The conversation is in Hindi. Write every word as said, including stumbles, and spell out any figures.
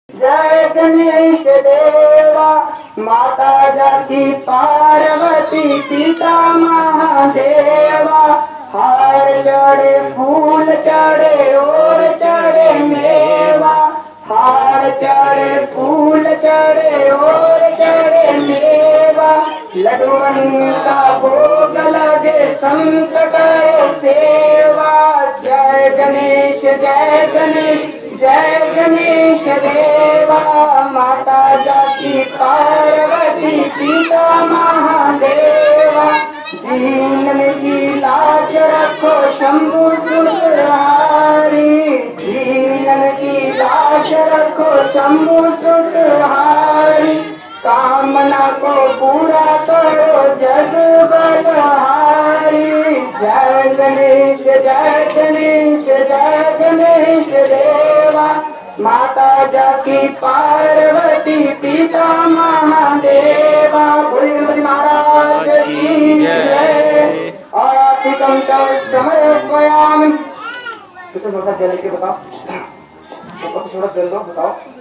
जय गणेश देवा माता जाकी पार्वती पिता महादेवा। हार चढ़े फूल चढ़े और चढ़े मेवा। हार चढ़े फूल चढ़े और चढ़े मेवा। लड्डूअन का भोग लगे संत करे सेवा। जय गणेश जय गणेश जय गणेश देवा माता जाकी पार्वती पिता महादेवा। दीन की लाज रखो शंभु सुरहारी। दीन की लाज रखो शंभु सुरहारी। कामना को पूरा करो जग बलहारी। जय गणेश जय गणेश जय गणेश देवा माता जाकी पार्वती पिता महादेवा। भोले गणपति महाराज की जय। और आर्थिकम समर्पयामि। थोड़ा जल के बताओ, थोड़ा जल दो बताओ।